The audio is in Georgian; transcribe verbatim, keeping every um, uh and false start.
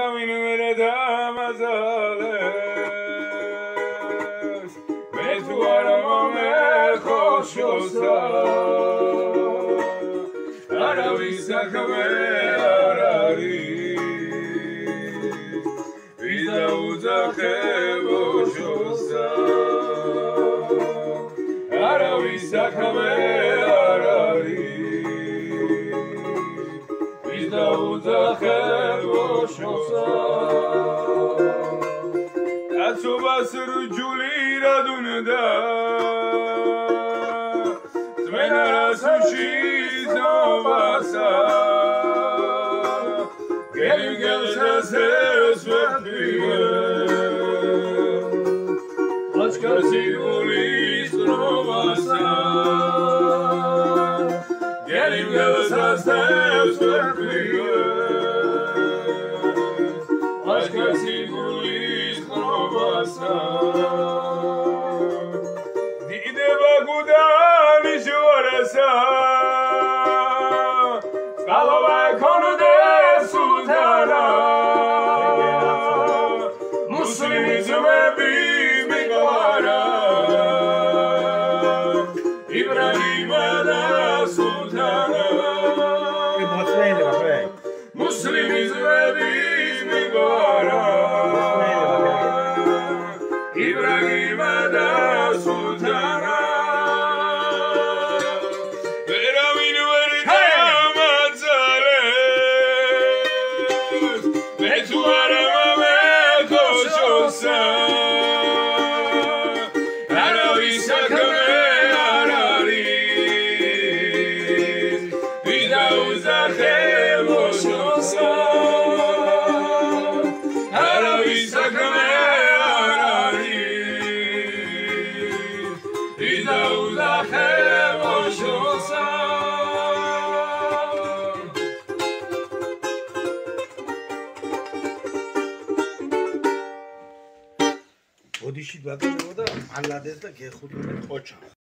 ვერავინ ვერ დამაძალებს მე თუ არა მომეხოშოსა არავის საქმე არ არის ვის დაუძახებოშოსა არავის საქმე არ არის ვის დაუძახებოშოსა კაცობას რჯული რად უნდა ძმენარას უშიძნობასა გელგელსას ეს ვერტვიე ლაშქარს იგულის ტრობასა გელგელსას ეს ვერტვიე ლაშქარს იგულის ტრობასა დიდება გუდანი ჟორასა წყალობა ქონდეს სულთანა მუსლიმი ძმები მიყვარა იბრაჰიმა და სულთანა მუსლიმი ძმები მიყვარა იბრაჰიმა და სულთანა ვერავინ ვერ დამაძალებს მე თუ არა მომეხოშოსა არავის საქმე არ არის ვის დაუძახებოშოსა არავის საქმე არ არის ვის დაუძახებოშოსა ოდიში დაგებოდა ალადეს და გეხუთუნე ყოჩა